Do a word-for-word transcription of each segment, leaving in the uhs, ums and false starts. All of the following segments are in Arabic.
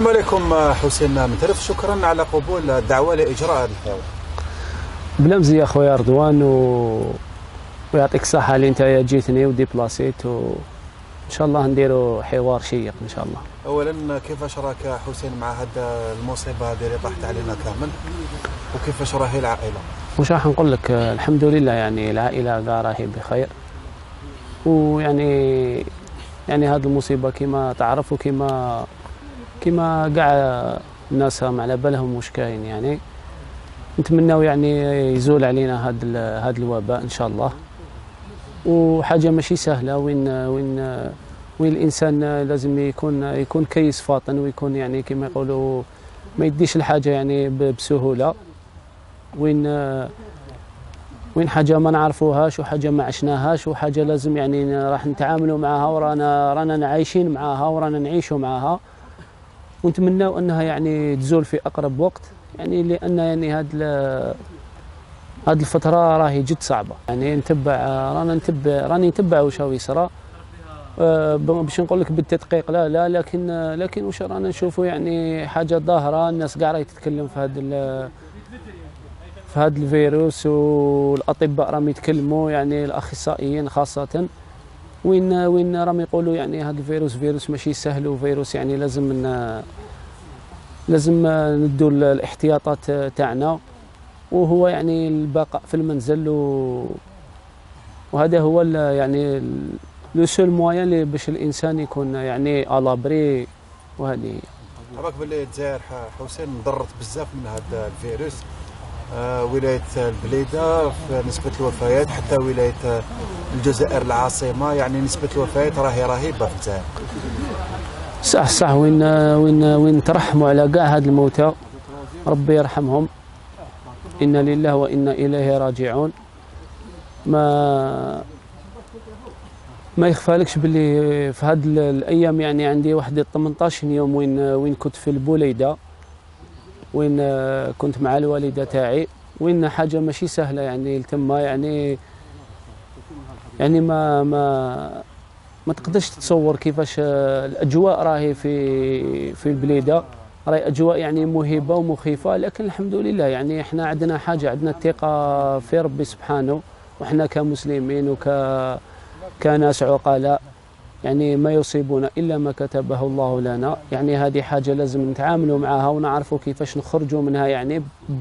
السلام عليكم حسين مترف، شكرا على قبول الدعوه لاجراء هذا الحوار. بلمزي يا خويا رضوان و... ويعطيك الصحه اللي انت جيتني وديبلاسيت، وان شاء الله نديروا حوار شيق ان شاء الله. اولا كيفاش راك حسين مع هذه المصيبه هذه اللي طاحت علينا كامل، وكيفاش راهي العائله؟ واش راح نقول لك، الحمد لله يعني العائله كاع راهي بخير، ويعني يعني هذه المصيبه كما تعرفوا كما كما كاع الناس راهم على بالهم واش كاين، يعني نتمناو يعني يزول علينا هذا هذا الوباء ان شاء الله. وحاجه ماشي سهله، وين وين وين الانسان لازم يكون يكون كيس فاطن، ويكون يعني كما يقولوا ما يديش الحاجه يعني بسهوله. وين وين حاجه ما نعرفوهاش وحاجه ما عشناهاش وحاجه لازم يعني راح نتعاملوا معها، ورانا رانا عايشين معها ورانا نعيشوا معها، ونتمناو انها يعني تزول في اقرب وقت، يعني لان يعني هاد هاد الفتره راهي جد صعبه. يعني نتبع رانا نتبع راني نتبع واش راهو يصرى، أه باش نقول لك بالتدقيق لا لا لكن لكن واش رانا نشوفوا يعني حاجه ظاهره، الناس كاع راهي تتكلم في هاد في هذا الفيروس، والاطباء راهم يتكلموا يعني الاخصائيين خاصه، وين وين راهم يقولوا يعني هذا الفيروس فيروس ماشي سهل، وفيروس يعني لازم لازم ندوا الاحتياطات تاعنا، وهو يعني البقاء في المنزل، و وهذا هو يعني لو سول موان اللي باش الانسان يكون يعني الابري. وهذه راك باللي الجزائر حسين مضرت بزاف من هذا الفيروس، آه ولايه البليده في نسبه الوفيات، حتى ولايه الجزائر العاصمه يعني نسبه الوفيات راهي رهيبه في الجزائر. صح صح، وين وين وين ترحموا على كاع هاد الموتى، ربي يرحمهم، إنا لله وإنا إليه راجعون. ما ما يخفالكش باللي في هاد الايام يعني عندي واحد ثمنطاش يوم وين وين كنت في البوليده، وين كنت مع الوالده تاعي، وين حاجه ماشي سهله يعني تما، يعني يعني ما ما ما تقدرش تتصور كيفاش الاجواء راهي في في البليده، راهي اجواء يعني مهيبه ومخيفه، لكن الحمد لله يعني احنا عندنا حاجه، عندنا الثقه في ربي سبحانه، واحنا كمسلمين وك كناس عقلاء، يعني ما يصيبنا الا ما كتبه الله لنا، يعني هذه حاجه لازم نتعاملوا معها ونعرفوا كيفاش نخرجوا منها يعني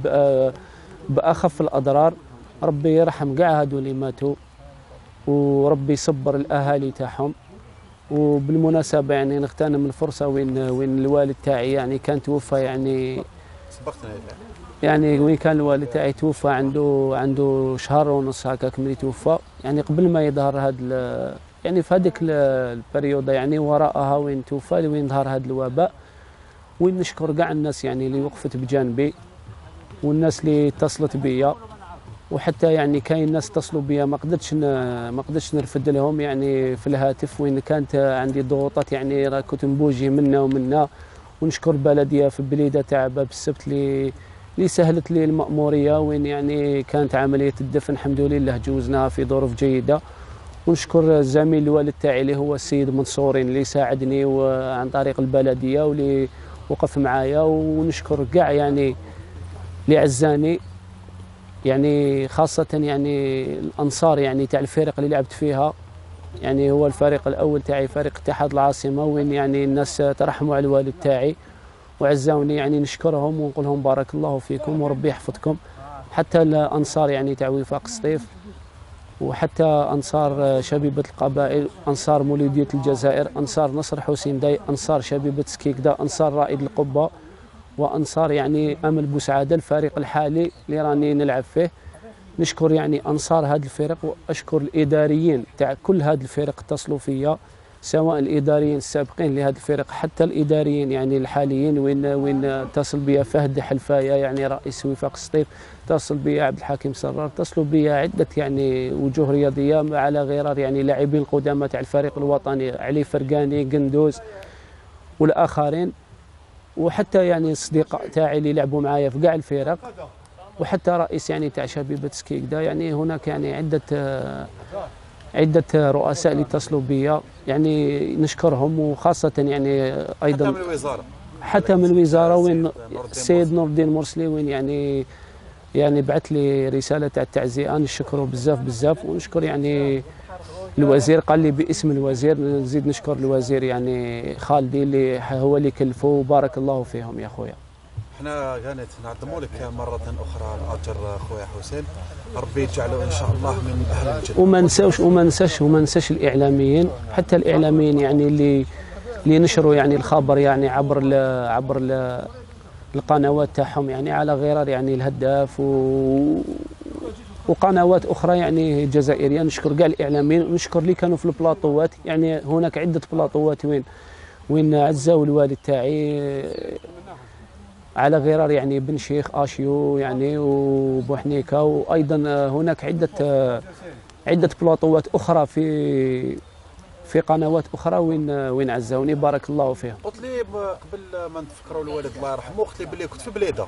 باخف الاضرار. ربي يرحم كاع هادو اللي ماتوا، وربي يصبر الاهالي تاعهم. وبالمناسبه يعني نغتنم الفرصه وين وين الوالد تاعي يعني كان توفى، يعني سبقتنا يعني وين كان الوالد تاعي توفى عنده عنده شهر ونص هكاك ملي توفى، يعني قبل ما يظهر هذا يعني في هذيك البريوده يعني وراءها وين توفى وين ظهر هذا الوباء. وين نشكر كاع الناس يعني اللي وقفت بجانبي، والناس اللي اتصلت بيا، وحتى يعني كاين ناس اتصلوا بيا ما قدرتش ما قدرتش نرفد لهم يعني في الهاتف، وين كانت عندي ضغوطات يعني راه كنت نبوجي منا ومنا. ونشكر البلديه في البليده تاع باب السبت اللي اللي سهلت لي المأموريه، وين يعني كانت عمليه الدفن الحمد لله جوزناها في ظروف جيده. ونشكر الزميل الوالد تاعي اللي هو السيد منصورين اللي ساعدني عن طريق البلديه واللي وقف معايا. ونشكر كاع يعني اللي عزاني، يعني خاصه يعني الانصار يعني تاع الفريق اللي لعبت فيها، يعني هو الفريق الاول تاعي فريق اتحاد العاصمه، وين يعني الناس ترحموا على الوالد تاعي وعزاوني، يعني نشكرهم ونقول لهم بارك الله فيكم وربي يحفظكم. حتى الانصار يعني تاع وفاق سطيف، وحتى انصار شبيبه القبائل، انصار مولوديه الجزائر، انصار نصر حسين داي، انصار شبيبه سكيكدا، انصار رائد القبه، وانصار يعني امل بوسعاده الفريق الحالي اللي راني نلعب فيه. نشكر يعني انصار هذه الفرق، واشكر الاداريين تاع كل هذه الفرق اتصلوا فيا، سواء الاداريين السابقين لهذه الفرق حتى الاداريين يعني الحاليين، وين وين اتصل بيا فهد حلفايه يعني رئيس وفاق سطيف، اتصل بيا عبد الحكيم سرار، اتصلوا بيا عده يعني وجوه رياضيه على غرار يعني لاعبين قدامى تاع الفريق الوطني، علي فرقاني، قندوز والاخرين، وحتى يعني الاصدقاء تاعي اللي لعبوا معايا في كاع الفرق، وحتى رئيس يعني تاع شبيبه سكيكدا. يعني هناك يعني عده عده رؤساء اللي اتصلوا بيا، يعني نشكرهم، وخاصه يعني ايضا حتى من الوزاره حتى من الوزاره وين السيد نور الدين مرسلي وين يعني يعني بعث لي رساله تاع التعزئه، نشكره بزاف بزاف، ونشكر يعني الوزير قال لي باسم الوزير، نزيد نشكر الوزير يعني خالدي اللي هو اللي كلفه، وبارك الله فيهم يا خويا. احنا كانت نعظموا لك مره اخرى الاجر خويا حسين، ربي يجعله ان شاء الله من اهل الجنه. وما نساوش وما نساش وما نساش الاعلاميين، حتى الاعلاميين يعني اللي اللي نشروا يعني الخبر يعني عبر ال عبر ال القنوات تاعهم يعني على غرار يعني الهداف و وقنوات اخرى يعني جزائريه. نشكر كاع الاعلاميين، ونشكر اللي كانوا في البلاطوات، يعني هناك عده بلاطوات وين وين عزاو الوالد تاعي على غرار يعني بن شيخ اشيو يعني وبوحنيكا، وايضا هناك عده عده بلاطوات اخرى في في قنوات اخرى وين وين عزاوني، بارك الله فيهم. قلت لي قبل ما نتفكروا الوالد الله يرحمه، قلت لي باللي كنت في بليده.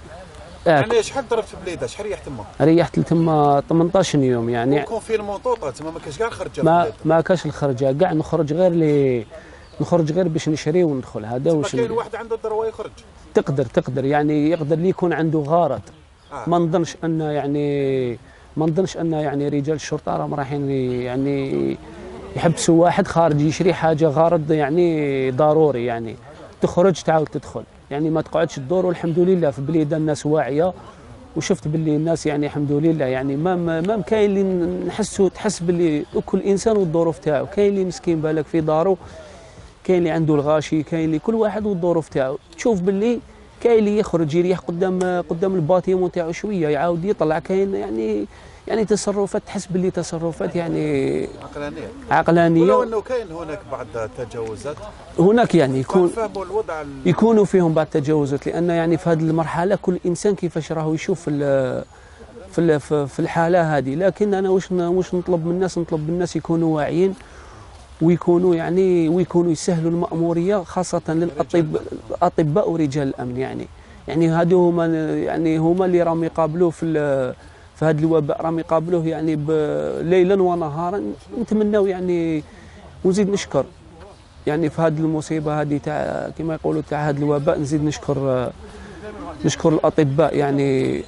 آه يعني شحال ضربت في بليده؟ شحال ريحت تما؟ ريحت تما ثمنطاش يوم يعني. كونفينمون طوطال تما، ما كاش كاع الخرجه. ما ما كاش الخرجه كاع، نخرج غير لي نخرج غير باش نشري وندخل، هذا واش. كاين واحد عنده ضروه يخرج؟ تقدر تقدر يعني يقدر لي يكون عنده غرض. آه. ما نظنش ان يعني ما نظنش ان يعني رجال الشرطه راهم رايحين يعني يحبسوا واحد خارج يشري حاجه غرض يعني ضروري، يعني تخرج تعاود تدخل، يعني ما تقعدش تدور. والحمد لله في بليده الناس واعيه، وشفت باللي الناس يعني الحمد لله يعني ما ما كاين اللي نحسوا تحس باللي كل انسان والظروف تاعو، كاين اللي مسكين بالك في دارو، كاين اللي عنده الغاشي، كاين اللي كل واحد والظروف تاعو. تشوف باللي كاين اللي يخرج يريح قدام قدام الباتيمون تاعو شويه يعاود يطلع، كاين يعني يعني تصرفات تحس باللي تصرفات يعني عقلانيه عقلانيه. ولو انه كاين هناك بعض التجاوزات هناك يعني يكون فهموا الوضع يكونوا فيهم بعض التجاوزات، لان يعني في هذه المرحله كل انسان كيفاش راهو يشوف في في في الحاله هذه. لكن انا واش واش نطلب من الناس، نطلب من الناس يكونوا واعيين ويكونوا يعني ويكونوا يسهلوا المأموريه، خاصه للاطباء الاطباء ورجال الامن. يعني يعني هادو هما يعني هما اللي راهم يقابلوه في في هذا الوباء، راهم يقابلوه يعني ليلا ونهارا. نتمناو يعني ونزيد نشكر يعني في هذه المصيبه هذه تاع كما يقولوا تاع هذا الوباء، نزيد نشكر نشكر الاطباء يعني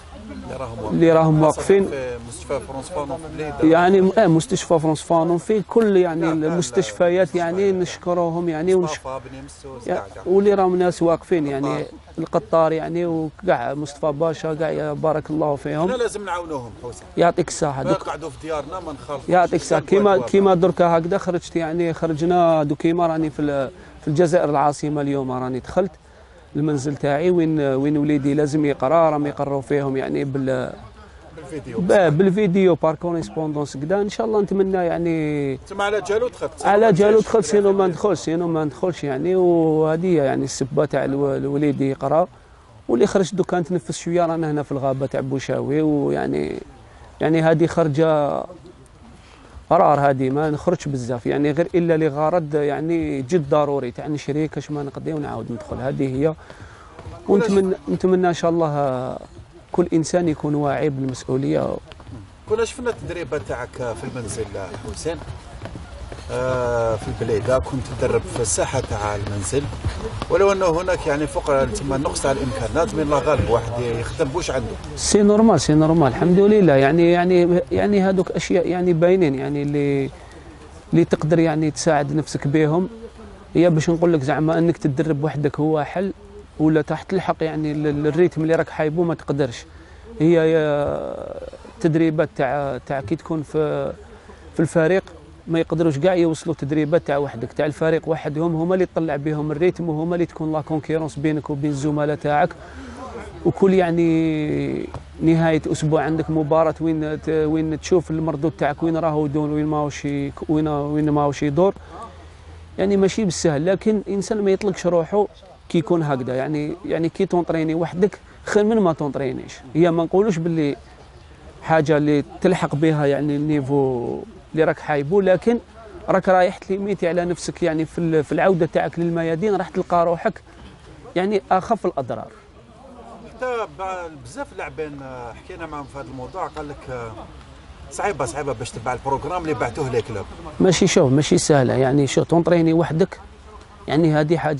اللي راهم واقفين في مستشفى فرونس فانون في بليده، يعني اه مستشفى فرونس فانون في كل يعني المستشفيات يعني نشكروهم يعني ونشكر يعني واللي راهم ناس واقفين يعني القطار يعني وكاع مصطفى باشا كاع بارك الله فيهم. احنا لازم نعاونوهم حسين، يعطيك الصحه. ما نقعدوا في ديارنا ما نخالفوش. يعطيك الصحه. كيما كيما دركا هكذا خرجت يعني خرجنا دو كيما راني في في الجزائر العاصمه اليوم، راني دخلت المنزل تاعي وين وين وليدي لازم يقرا، راهم يقراو فيهم يعني بال بالفيديو بالفيديو بار كوريسبوندونس كدا. ان شاء الله نتمنى يعني تما على جالو دخلت على جالو دخلت سينو ما ندخلش سينو ما ندخلش يعني. وهذه يعني السبه تاع الوليد يقرا، واللي خرج دوكا نتنفس شويه. رانا هنا في الغابه تاع بوشاوي، ويعني يعني هذه خرجه قرار، هذه ما نخرجش بزاف يعني غير الا لغرض يعني جد ضروري تاع نشري كاش ما نقضي ونعاود ندخل. هذه هي. ونتمنى نتمنى ان شاء الله كل انسان يكون واعي بالمسؤوليه. كنا شفنا التدريبه تاعك في المنزل حسين آه في البليده، كنت تدرب في الساحه تاع المنزل، ولو انه هناك يعني فوق تما نقص تاع الامكانات، من لا غالب واحد يخدم بوش عنده. سي نورمال سي نورمال الحمد لله. يعني يعني يعني هذوك اشياء يعني باينين يعني اللي اللي تقدر يعني تساعد نفسك بهم. هي باش نقول لك زعما انك تدرب وحدك هو حل، ولا تحت تلحق يعني الريتم اللي راك حايبه ما تقدرش. هي تدريبات تاع تاع كي تكون في في الفريق ما يقدروش كاع يوصلوا تدريبات تاع وحدك، تاع الفريق وحدهم هما اللي تطلع بهم الريتم، وهما اللي تكون لا كونكيرونس بينك وبين الزملاء تاعك. وكل يعني نهايه اسبوع عندك مباراه وين وين تشوف المردود تاعك وين راهو يدور وين ماهوش وين وين ماهوش يدور. يعني ماشي بالسهل، لكن الانسان ما يطلقش روحه كي يكون هكذا. يعني يعني كي تونطريني وحدك خير من ما تونطرينيش. هي ما نقولوش باللي حاجه اللي تلحق بها يعني النيفو اللي راك حايبو، لكن راك رايح تليميتي على نفسك يعني في في العوده تاعك للميادين راح تلقى روحك يعني اخف الاضرار. حتى بزاف لاعبين حكينا معهم في هذا الموضوع، قال لك صعيبه صعيبه باش تبع البروغرام اللي بعثوه لك. ماشي شوف ماشي سهله يعني. شوف تونطريني وحدك يعني هذه حاجه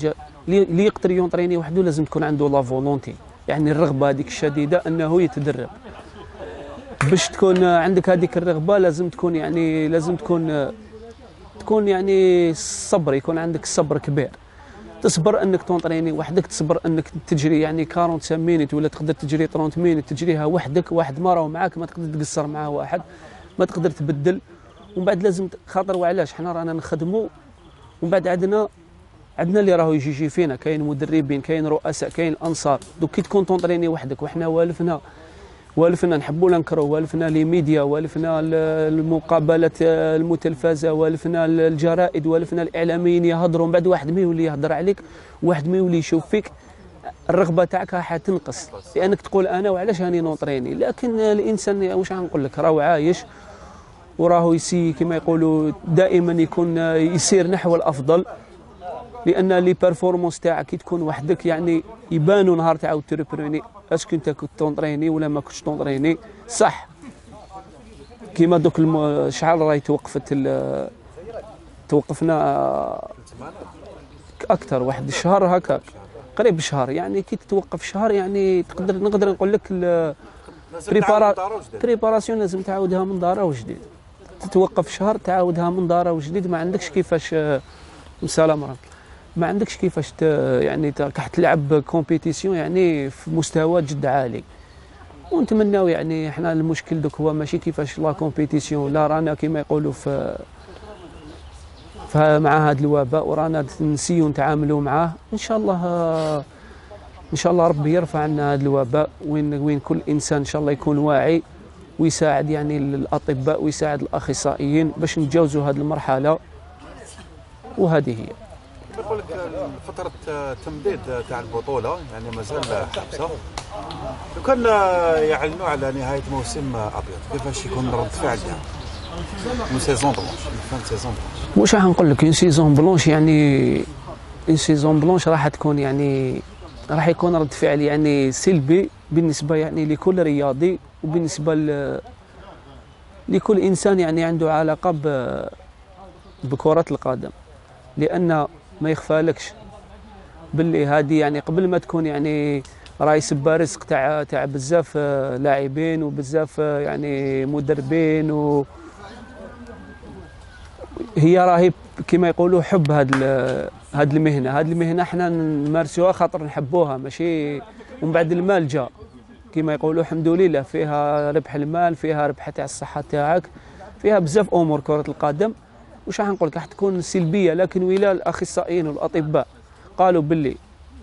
اللي يقدر يونطريني وحده لازم تكون عنده لا فولونتي، يعني الرغبه هذيك الشديده انه يتدرب. باش تكون عندك هذيك الرغبه لازم تكون يعني لازم تكون تكون يعني الصبر، يكون عندك الصبر كبير. تصبر انك تونطريني وحدك، تصبر انك تجري يعني أربعين مينيت ولا تقدر تجري ثلاثين مينيت تجريها وحدك، واحد ما راهو معاك ما تقدر تقصر معاه واحد، ما تقدر تبدل. ومن بعد لازم خاطر وعلاش حنا رانا نخدموا، ومن بعد عندنا عندنا اللي راهو يجي يجي فينا، كاين مدربين كاين رؤساء كاين انصار. دوك كي تكون تونطريني وحدك وحنا والفنا والفنا نحبوا ننكروا، والفنا لي ميديا، والفنا المقابلات المتلفزه، والفنا الجرائد، والفنا الاعلاميين يهضروا، من بعد واحد ما يولي يهضر عليك، واحد ما يولي يشوف فيك، الرغبه تاعك راح تنقص، لانك تقول انا وعلاش راني نونطريني. لكن الانسان واش غنقول لك راهو عايش وراهو يسي كما يقولوا دائما يكون يسير نحو الافضل، لان لي بيرفورمانس تاعك كي تكون وحدك يعني يبانوا نهار تعاود تريبروني اسكو انت كنت تونطريني ولا ما كنتش تونطريني. صح كيما دوك الم... شحال راهي توقفت ال... توقفنا اكثر واحد الشهر هكا قريب شهر، يعني كي تتوقف شهر يعني تقدر نقدر نقول لك بريبارا... بريباراسيون لازم تعاودها من دارها وجديد. تتوقف شهر تعاودها من دارها وجديد، ما عندكش كيفاش مسالم راك ما عندكش كيفاش ت... يعني راح تلعب كومبيتيسيون يعني في مستوى جد عالي. ونتمناو يعني احنا المشكل دوك هو ماشي كيفاش لا كومبيتيسيون، لا رانا كما يقولوا في مع هذا الوباء ورانا نسيو نتعاملوا معاه. ان شاء الله ان شاء الله ربي يرفع عنا هذا الوباء، وين وين كل انسان ان شاء الله يكون واعي ويساعد يعني الاطباء ويساعد الاخصائيين باش نتجاوزوا هذه المرحله. وهذه هي. يقول لك فترة التمديد تاع البطولة يعني مازال حبسة، لو كان يعلنوا على نهاية موسم أبيض كيفاش يكون رد فعل ديالهم؟ من سيزون بلونش، من سيزون بلونش. واش راح نقول لك؟ اون سيزون بلونش يعني اون سيزون بلونش راح تكون يعني راح يكون رد فعل يعني سلبي بالنسبة يعني لكل رياضي، وبالنسبة ل... لكل إنسان يعني عنده علاقة ب... بكرة القدم، لأن ما يخفالكش باللي هذه يعني قبل ما تكون يعني راهي سبا رزق تاع تاع بزاف لاعبين وبزاف يعني مدربين، و هي راهي كما يقولوا حب هاد هاد المهنه هاد المهنه احنا نمارسوها خاطر نحبوها ماشي. ومن بعد المال جا كما يقولوا الحمد لله، فيها ربح المال، فيها ربح تاع الصحه تاعك، فيها بزاف امور كره القدم. واش راح نقول لك؟ راح تكون سلبيه، لكن ولا الاخصائيين والاطباء قالوا باللي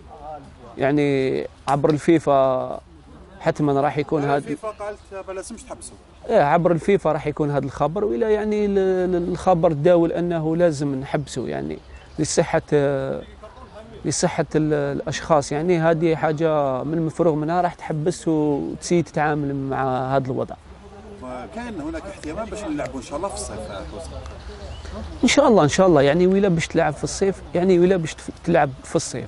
يعني عبر الفيفا حتما راح يكون هذا. الفيفا قالت ما لازمش تحبسوا. ايه عبر الفيفا راح يكون هذا الخبر، ولا يعني الخبر داول انه لازم نحبسوا يعني لصحه لصحه الاشخاص. يعني هذه حاجه من المفروغ منها، راح تحبس وتسي تتعامل مع هذا الوضع. كاين هناك احتمال باش نلعبوا ان شاء الله في الصيف؟ ان شاء الله ان شاء الله يعني ولا باش تلعب في الصيف، يعني ولا باش تلعب في الصيف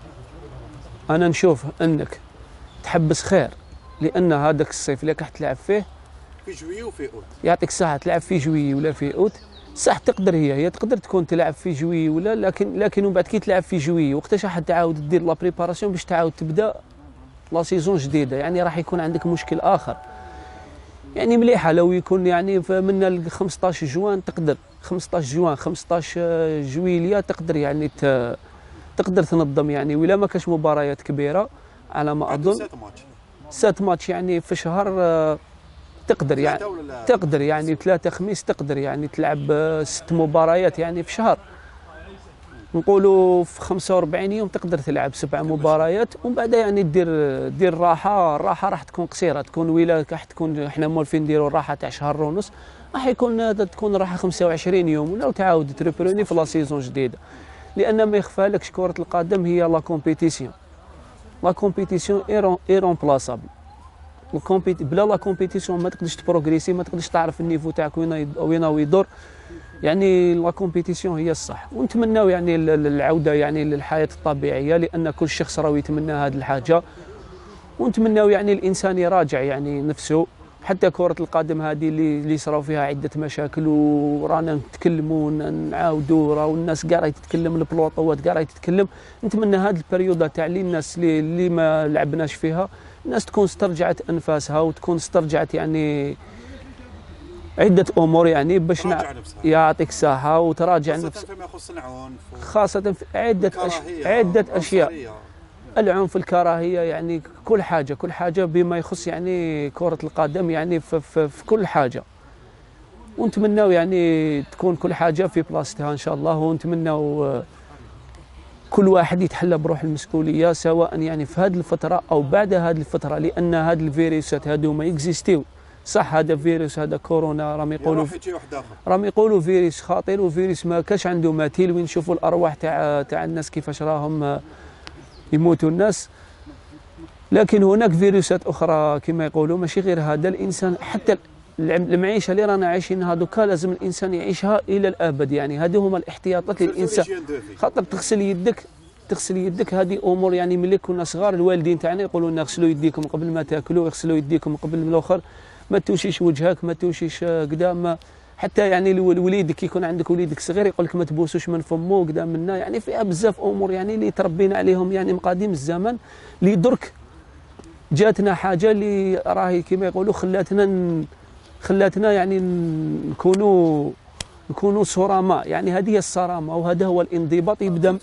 انا نشوف انك تحبس خير، لان هذاك الصيف اللي راح تلعب فيه في جويي وفي اوت يعطيك الصحه، تلعب في جويي ولا في اوت صح. تقدر هي هي تقدر تكون تلعب في جويي ولا، لكن لكن ومن بعد كي تلعب في جويي وقتاش راح تعاود دير لا بريباراسيون باش تعاود تبدا لا سيزون جديده، يعني راح يكون عندك مشكل اخر. يعني مليحه لو يكون يعني من ال خمسطاش جوان تقدر خمسطاش جوان خمسطاش جويليا تقدر يعني تقدر تنظم يعني، ولا ما كاش مباريات كبيره على ما اظن سات ماتش سات ماتش يعني في شهر تقدر يعني تقدر يعني ثلاثة خميس تقدر يعني تلعب ست مباريات يعني في شهر. نقولوا في خمسة وأربعين يوم تقدر تلعب سبع مباريات، ومن بعد يعني دير دير راحه. الراحه راح تكون قصيره، تكون ولا راح تكون احنا مولفين نديروا الراحه تاع شهر ونص، راح يكون تكون راحه خمسة وعشرين يوم، ولا تعاود تريبروني في لا سيزون جديده. لان ما يخفالكش كره القدم هي لا كومبيتيسيون، لا كومبيتيسيون ايرون بلاصابل. بلا لا كومبيتيسيون ما تقدرش تبروغريسي، ما تقدرش تعرف النيفو تاعك وين وين يدور. يعني لا كومبيتيسيون هي الصح، ونتمناو يعني العوده يعني للحياه الطبيعيه، لان كل شخص راه يتمنى هذه الحاجه. ونتمناو يعني الانسان يراجع يعني نفسه حتى كرة القدم هذه اللي اللي صراو فيها عدة مشاكل ورانا نتكلموا ونعاودوا، راهو الناس كاع راهي تتكلم، البلوطوات كاع راهي تتكلم. نتمنى هذه البريود تاع اللي الناس اللي, اللي ما لعبناش فيها الناس تكون استرجعت انفاسها وتكون استرجعت يعني عدة امور يعني باش نع... يعطيك صحة وتراجع نفسها، خاصة فيما يخص العنف، خاصة في عدة أش... عدة اشياء، العنف، الكراهية، يعني كل حاجة كل حاجة بما يخص يعني كرة القدم يعني في, في, في كل حاجة. ونتمناو يعني تكون كل حاجة في بلاصتها إن شاء الله، ونتمناو كل واحد يتحلى بروح المسؤولية سواء يعني في هذه الفترة أو بعد هذه الفترة، لأن هذه الفيروسات هذو ما يكزيستيو. صح هذا فيروس، هذا كورونا راهم يقولوا راهم يقولوا فيروس خطير وفيروس ما كاش عنده مثيل، وين نشوفوا الأرواح تاع تاع الناس كيفاش راهم يموتوا الناس. لكن هناك فيروسات اخرى كما يقولوا ماشي غير هذا الانسان، حتى المعيشه اللي رانا عايشينها دوكا لازم الانسان يعيشها الى الابد. يعني هذه هما الاحتياطات للانسان، خاطر تغسل يدك تغسل يدك هذه امور يعني ملي كنا صغار الوالدين تاعنا يقولوا لنا اغسلوا يديكم قبل ما تاكلوا، اغسلوا يديكم قبل الاخر، ما توشيش وجهك، ما توشيش قدام. حتى يعني الوليدك كي يكون عندك وليدك صغير يقول لك ما تبوسوش من فمو قدام منا. يعني فيها بزاف امور يعني اللي تربينا عليهم يعني من قديم الزمن، اللي درك جاتنا حاجه اللي راهي كما يقولوا خلاتنا ن... خلاتنا يعني نكونوا نكونوا صرماء. يعني هذه هي الصرامه وهذا هو الانضباط. يبدا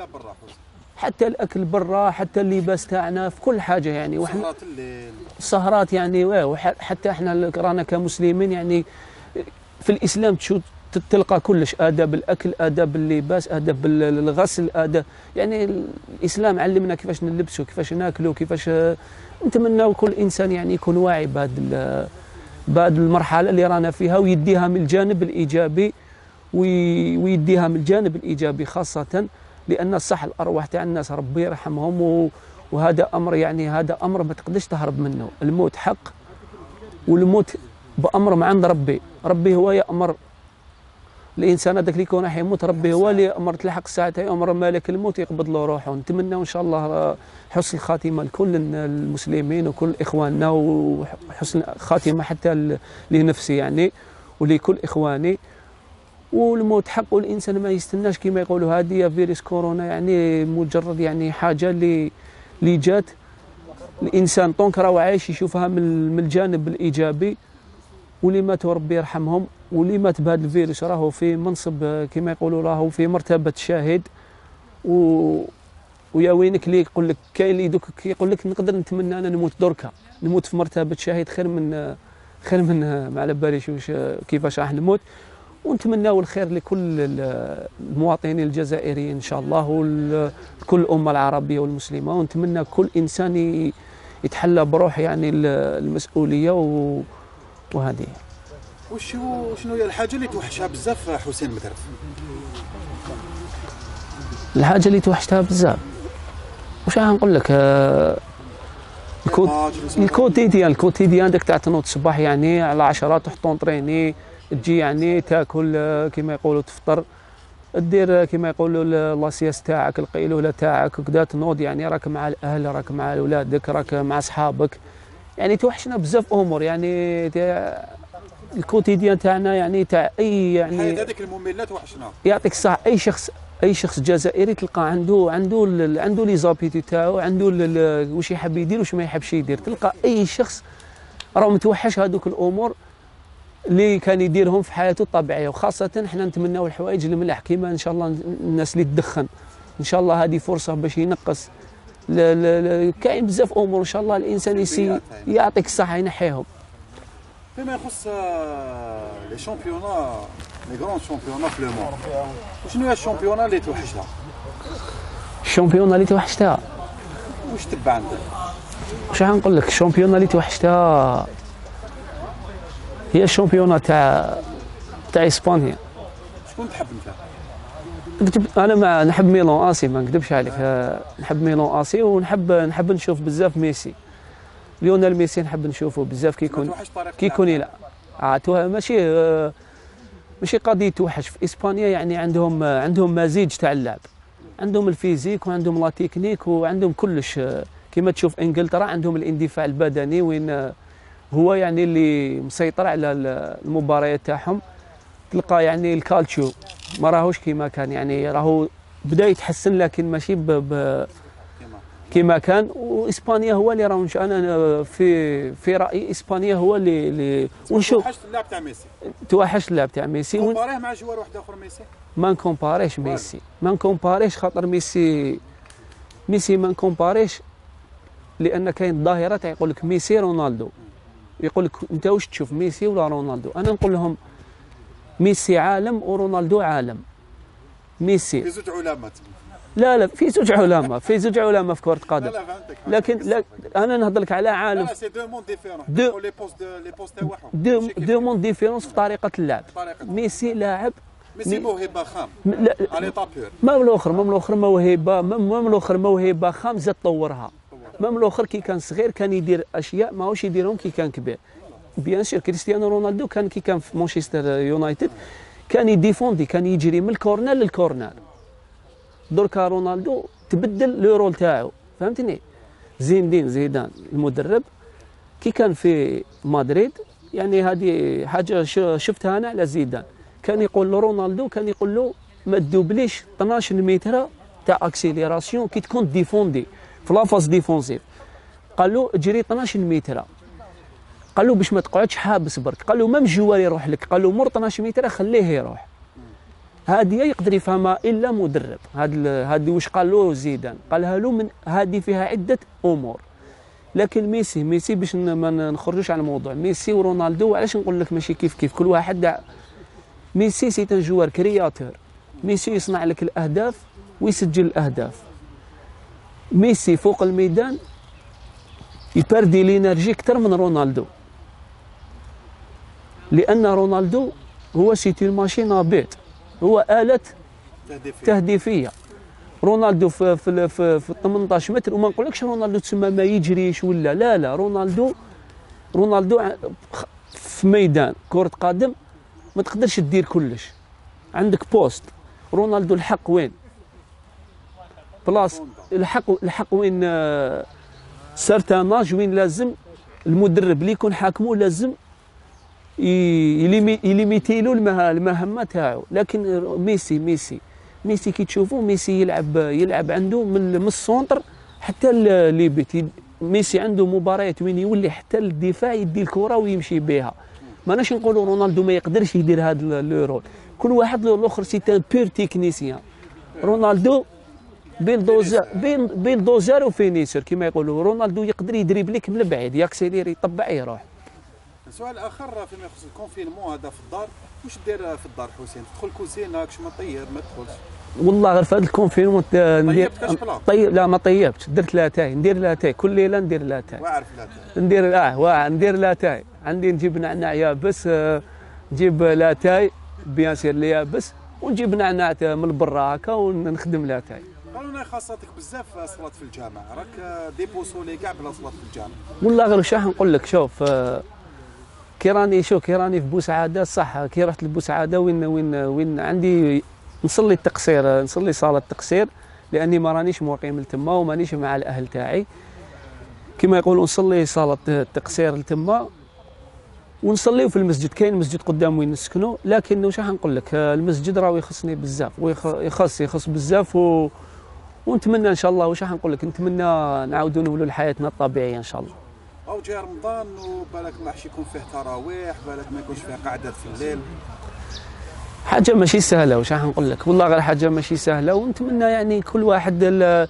حتى الاكل برا، حتى اللباس تاعنا، في كل حاجه يعني. وحنا سهرات الليل، سهرات يعني، وحتى احنا رانا كمسلمين يعني في الاسلام تشوف تلقى كلش، آداب الأكل، آداب اللباس، آداب الغسل، آداب يعني الإسلام علمنا كيفاش نلبسوا، كيفاش ناكلوا، كيفاش. نتمنى كل إنسان يعني يكون واعي بهذه بهذه المرحلة اللي رانا فيها، ويديها من الجانب الإيجابي، ويديها من الجانب الإيجابي خاصة لأن صح الأرواح تاع الناس ربي يرحمهم، وهذا أمر يعني هذا أمر ما تقدرش تهرب منه. الموت حق، والموت بأمر من عند ربي. ربي هو يأمر الانسان هذاك اللي يكون راح يموت، ربي هو اللي امر تلحق ساعتها يامر ملك الموت يقبض له روحه. نتمنى ان شاء الله حسن الخاتمه لكل المسلمين وكل اخواننا، وحسن خاتمه حتى لنفسي يعني ولكل اخواني. والموت حق، والانسان ما يستناش كما يقولوا. هذه فيروس كورونا يعني مجرد يعني حاجه اللي اللي جات الانسان طونك راهو عايش يشوفها من الجانب الايجابي. واللي ماتوا ربي يرحمهم، واللي مات بهذا الفيروس راهو في منصب كما يقولوا، راهو في مرتبه شاهد. و ويا وينك اللي يقول لك، كاين اللي دوك يقول لك نقدر نتمنى انا نموت دركا، نموت في مرتبه شاهد خير من خير من ما على باليش واش كيفاش راح نموت. ونتمناو الخير لكل المواطنين الجزائريين ان شاء الله، وكل الامه العربيه والمسلمه. ونتمنى كل انسان يتحلى بروح يعني المسؤوليه و وهذه. وشو شنو هي الحاجه اللي توحشها بزاف حسين مدرف؟ الحاجه اللي توحشتها بزاف واش راح نقول لك، آه الكوتيديان الكوتيديان داك تاع تنوض الصباح يعني على عشرة تروح طونطريني، تجي يعني تاكل كما يقولوا تفطر، دير كما يقولوا لاسياس تاعك، القيلوله تاعك وكذا، تنوض يعني راك مع الاهل، راك مع اولادك، راك مع اصحابك. يعني توحشنا بزاف امور يعني الكوتيديان تاعنا يعني تاع اي يعني هذيك المملة توحشنا. يعطيك الصحة. اي شخص اي شخص جزائري تلقى عنده عنده عنده لي زابيتي تاعو، عنده واش يحب يدير واش ما يحبش يدير. تلقى اي شخص راه متوحش هذوك الامور اللي كان يديرهم في حياته الطبيعيه. وخاصه احنا نتمناو الحوايج الملاح كيما ان شاء الله الناس اللي تدخن، ان شاء الله هذه فرصه باش ينقص. لا لا لا كاين بزاف امور ان شاء الله الانسان يسي يعطيك الصحه ينحيهم. فيما يخص لي شامبيونا لي غران شامبيونا في لو موند، شنو هي الشامبيونا اللي توحشها؟ الشامبيونا اللي توحشتها واش تبع انت؟ واش غنقول لك؟ الشامبيونا اللي توحشتها هي الشامبيونا تاع تاع اسبانيا. شكون تحب انت؟ نكتب انا ما نحب ميلون اسي، ما نكذبش عليك، نحب ميلون اسي، ونحب نحب نشوف بزاف ميسي، ليونيل ميسي نحب نشوفه بزاف كي يكون كي يكون يلعب. عاد ماشي ماشي قضيه توحش. في اسبانيا يعني عندهم عندهم مزيج تاع اللعب، عندهم الفيزيك وعندهم لا تكنيك وعندهم كلش. كما تشوف انجلترا عندهم الاندفاع البدني وين هو يعني اللي مسيطر على المباريات تاعهم. تلقى يعني الكالتشيو ما راهوش كيما كان، يعني راهو بدا يتحسن لكن ماشي ب, ب كيما كان. واسبانيا هو اللي راهو انا في في رايي اسبانيا هو اللي اللي ونشوف. توحشت اللعب تاع ميسي؟ توحشت اللعب تاع ميسي. كومباريه مع جوار واحد اخر ميسي؟ ما نكومباريش ميسي، ما نكومباريش خاطر ميسي ميسي ما نكومباريش، لان كاين ظاهره تاع يقول لك ميسي رونالدو، يقول لك انت واش تشوف ميسي ولا رونالدو؟ انا نقول لهم ميسي عالم ورونالدو عالم. ميسي في زوج علامات. لا لا في زوج علماء، في زوج علماء في كرة القدم. لا لا فهمتك. لكن لا انا نهضر لك على عالم. لا سي دو موند ديفيرون. دو لي بوست لي بوست تاعهم. دو دو موند ديفيرونس في طريقة اللعب. ميسي لاعب ميسي موهبة خام. لا علي طابور. ما من الاخر ما من الاخر موهبة ما من الاخر موهبة خام زاد طورها. ما من الاخر كي كان صغير كان يدير اشياء ماهوش يديرهم كي كان كبير. بيان سور كريستيانو رونالدو كان كي كان في مانشستر يونايتد كان يديفوندي، كان يجري من الكورنر للكورنر. دركا رونالدو تبدل لو رول تاعو، فهمتني؟ زين الدين زيدان المدرب كي كان في مدريد، يعني هذه حاجه شفتها انا على زيدان، كان يقول له رونالدو كان يقول له ما تدوبليش اثناش متر تاع اكسيليراسيون كي تكون ديفوندي في لافاز ديفونسيف، قال له اجري اثناش متر، قال له باش ما تقعدش حابس برك، قال له مام جوار يروح لك، قال له مر اثناش متر خليه يروح. هذه يقدر يفهمها الا مدرب. هذه هذه واش قال له زيدان، قالها له من هذه فيها عده امور. لكن ميسي ميسي باش ما نخرجوش على الموضوع، ميسي ورونالدو علاش نقول لك ماشي كيف كيف، كل واحد دع. ميسي سي ان جوار كرياتور، ميسي يصنع لك الاهداف ويسجل الاهداف. ميسي فوق الميدان يبردي لينرجي اكثر من رونالدو، لان رونالدو هو سيتي ماشين بيت، هو آلة تهديفية. تهديفية. رونالدو في في في, في ثمانطاش متر، وما نقولكش رونالدو تسمى ما يجريش ولا لا لا، رونالدو رونالدو في ميدان كرة قدم ما تقدرش تدير كلش، عندك بوست. رونالدو الحق وين؟ بلاص الحق الحق وين؟ سارتاناج وين لازم المدرب اللي يكون حاكمه لازم يليميتي له المهمه تاعو. لكن ميسي ميسي ميسي كي تشوفوا ميسي يلعب يلعب عنده من من السونتر حتى لي بيت. ميسي عنده مباريات وين يولي حتى الدفاع يدي الكره ويمشي بها. ماناش نقولوا رونالدو ما يقدرش يدير هذا لو رول، كل واحد له الاخر سي ان بير تكنيسيان. رونالدو بيلدوزر بيلدوزر وفينيسر كما يقولوا. رونالدو يقدر يدريبليك من بعيد، ياكسيليري يطبع يروح. سؤال اخر فيما يخص الكونفينمون هذا في الدار، واش دير في الدار حسين؟ تدخل كوزينه كش ما طيب ما تدخلش؟ والله غير في هذا الكونفينمون ندير طيب. لا ما طيبتش، درت لاتاي، ندير لاتاي كل ليله ندير لاتاي. واعرف لاتاي ندير اه واعر ندير لاتاي. عندي نجيب نعناع يابس، نجيب لاتاي بيان سير اللي يابس، ونجيب نعناع من البرا هكا ونخدم لاتاي. قالوا لنا خاصتك بزاف صلاه في الجامع، راك ديبوسولي كاع بلا صلاه في الجامع. والله غير واش راح نقول لك، شوف كي راني شوف كي راني في بوسعاده صح، كي رحت لبوسعاده وين وين وين عندي نصلي التقصير، نصلي صلاه التقصير، لاني ما رانيش مقيم لتما ومانيش مع الاهل تاعي كما يقولوا. نصلي صلاه التقصير لتما ونصليو في المسجد، كاين مسجد قدام وين نسكنوا. لكن واش راح نقول لك، المسجد راهو يخصني بزاف ويخص يخص بزاف و... ونتمنى ان شاء الله واش راح نقول لك، نتمنى نعاودوا نولوا لحياتنا الطبيعيه ان شاء الله. او جاي رمضان وبالك ما راحش يكون فيه تراويح، بالك ما يكونش فيه قعدات في الليل، حاجه ماشي سهله. واش راح نقول لك، والله غير حاجه ماشي سهله. ونتمنى يعني كل واحد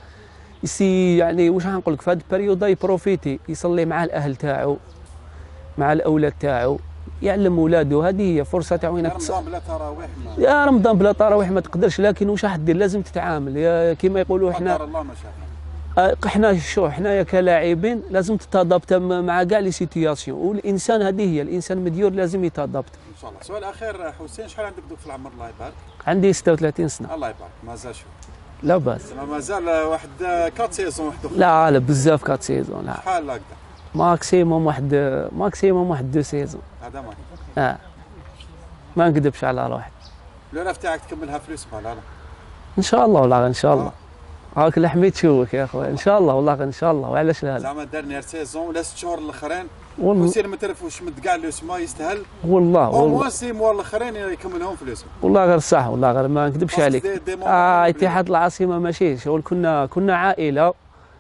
يسي يعني واش راح نقول لك في هذه البريود يبروفيتي، يصلي مع الاهل تاعو مع الاولاد تاعو، يعلم اولاده. هذه هي فرصه تاع وين رمضان بلا تراويح ما. يا رمضان بلا تراويح ما تقدرش، لكن واش راح دير؟ لازم تتعامل يا كما يقولوا احنا قدر الله ما شاء. احنا شو حنايا كلاعبين لازم تتضابط مع كاع لي سيتياسيون، والانسان هذه هي الانسان مديور لازم يتضابط ان شاء الله. سؤال اخير حسين، شحال عندك دوك في العمر الله يبارك؟ عندي ستة وثلاثين سنه. الله يبارك. مازال شو؟ لا باس. مازال واحد أربعة سيزون واحد اخر؟ لا لا بزاف أربعة سيزون. لا شحال هكذا؟ ماكسيموم واحد ماكسيموم واحد دو سيزون. هذا ما اه ما نكذبش على روحي. الولاف تاعك تكملها في الاسبوع؟ لا لا ان شاء الله والله ان شاء الله. هاك لحمي تشوفك يا اخويا ان شاء الله والله ان شاء الله. وعلاش لا زعما دارني سيزون ولا ست شهور الاخرين والله حسين ما تعرفوش مد كاع الاسم يستاهل والله او والله, مواسم ولا الاخرين يكملهم في الاسم. والله غير صح، والله غير ما نكذبش خاص عليك. دي- دي موضوع آه مهم اتحاد العاصمه ماشي شغل، كنا كنا عائله،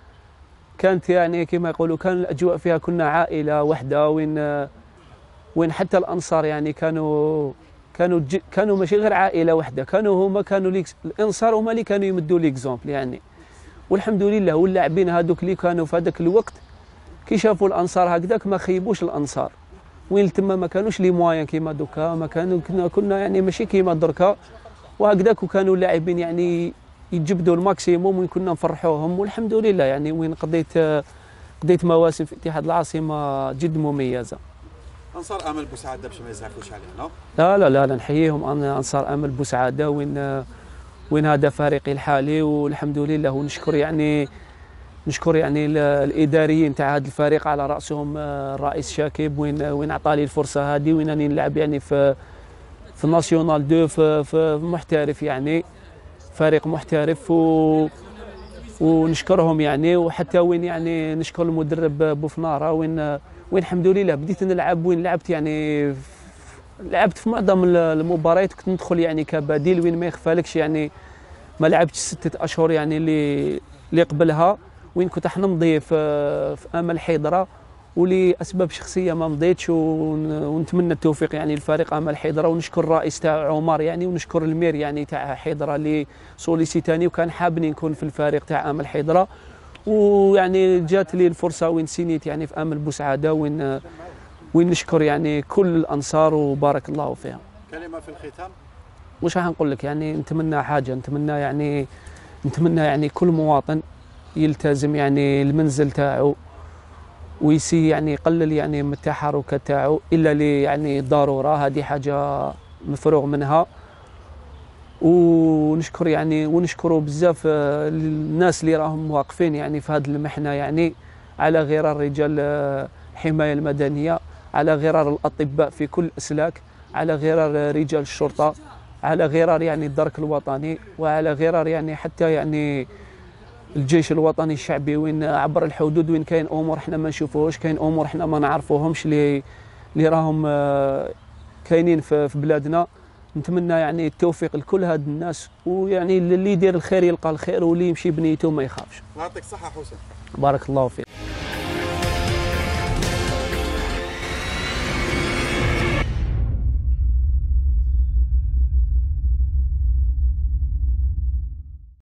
كانت يعني كما يقولوا كان الاجواء فيها كنا عائله واحده، وين وين حتى الانصار يعني كانوا كانوا ج- كانوا ماشي غير عائله واحده، كانوا هما كانوا ليك الانصار هما اللي كانوا يمدوا ليكزومبل يعني. والحمد لله واللاعبين هذوك اللي كانوا في هذاك الوقت كي شافوا الانصار هكذاك ما خيبوش الانصار، وين تما ما كانوش لي موان كيما دوكا، ما كانوا كنا, كنا يعني ماشي كيما دركا وهكذاك، وكانوا اللاعبين يعني يجبدوا الماكسيموم وين كنا نفرحوهم. والحمد لله يعني وين قضيت قضيت مواسم في اتحاد العاصمه جد مميزه. انصار امل بوسعاده باش ما يزعفوش علينا. لا لا لا, لا نحييهم، انا انصار امل بوسعاده وين وين هذا فريقي الحالي والحمد لله. ونشكر يعني نشكر يعني ال- الاداريين تاع هذا الفريق على راسهم آه، الرئيس شاكب، وين وين عطاني الفرصه هذه، وين راني نلعب يعني في في ناسيونال دو في, في محترف يعني فريق محترف و ونشكرهم يعني. وحتى وين يعني نشكر المدرب بوفنارة وين وين الحمد لله بديت نلعب، وين لعبت يعني لعبت في معظم المباريات، كنت ندخل يعني كبديل وين ما يخفالكش يعني ما لعبتش ستة اشهر يعني اللي اللي قبلها، وين كنت احنا نمضي في, في امل حيدره، ولاسباب شخصيه ما مضيتش، ون- ونتمنى التوفيق يعني لفريق امل حيدره. ونشكر الرئيس تاع عمر يعني، ونشكر المير يعني تاع حيدره اللي سوليسيتاني وكان حابني نكون في الفريق تاع امل حيدره. ويعني جات لي الفرصه وين سينيت يعني في امل بوسعاده، وين وين نشكر يعني كل الانصار وبارك الله فيهم. كلمه في الختام. واش راح نقول لك يعني نتمنى حاجه، نتمنى يعني نتمنى يعني كل مواطن يلتزم يعني المنزل تاعو، ويسي يعني يقلل يعني من التحركات تاعو الا لي يعني ضروره، هذه حاجه مفروغ منها. ونشكر يعني ونشكروا بزاف آه، الناس اللي راهم واقفين يعني في هذه المحنه يعني، على غرار رجال آه، الحمايه المدنيه، على غرار الاطباء في كل الاسلاك، على غرار آه، رجال الشرطه، على غرار يعني الدرك الوطني، وعلى غرار يعني حتى يعني الجيش الوطني الشعبي، وين عبر الحدود وين كاين امور احنا ما نشوفوهاش، كاين امور احنا ما نعرفوهمش اللي اللي راهم آه، كاينين في في بلادنا. نتمنى يعني التوفيق لكل هاد الناس، ويعني اللي يدير الخير يلقى الخير، واللي يمشي بنيته ما يخافش. الله يعطيك الصحه حسين. بارك الله فيك.